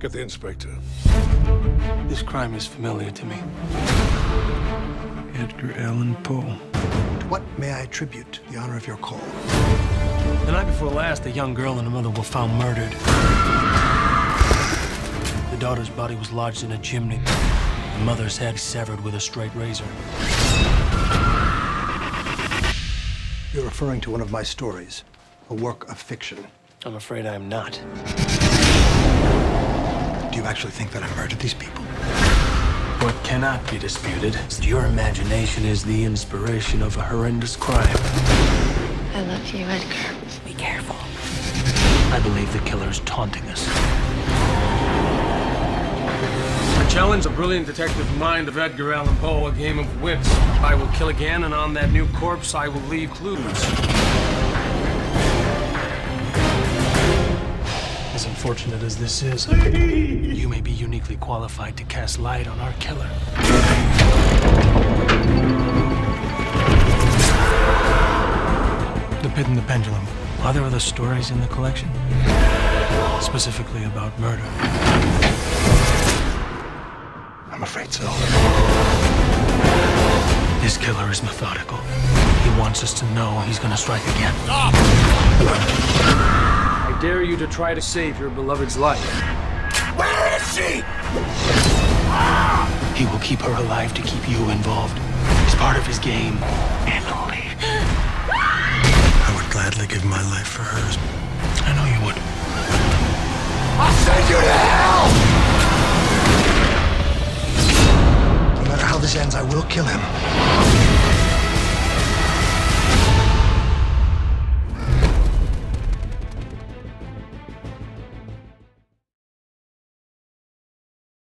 Get the inspector. This crime is familiar to me. Edgar Allan Poe. To what may I attribute the honor of your call? The night before last, a young girl and her mother were found murdered. The daughter's body was lodged in a chimney. The mother's head severed with a straight razor. You're referring to one of my stories, a work of fiction. I'm afraid I'm not. Do you actually think that I murdered these people? What cannot be disputed is that your imagination is the inspiration of a horrendous crime. I love you, Edgar. Be careful. I believe the killer's taunting us. I challenge the brilliant detective mind of Edgar Allan Poe, a game of wits. I will kill again, and on that new corpse, I will leave clues. As unfortunate as this is, you may be uniquely qualified to cast light on our killer. The Pit and the Pendulum. Are there other stories in the collection? Specifically about murder? I'm afraid so. This killer is methodical. He wants us to know he's gonna strike again. Stop! I dare you to try to save your beloved's life. Where is she? He will keep her alive to keep you involved. It's part of his game. Emily. I would gladly give my life for hers. I know you would. I'll send you to hell! No matter how this ends, I will kill him.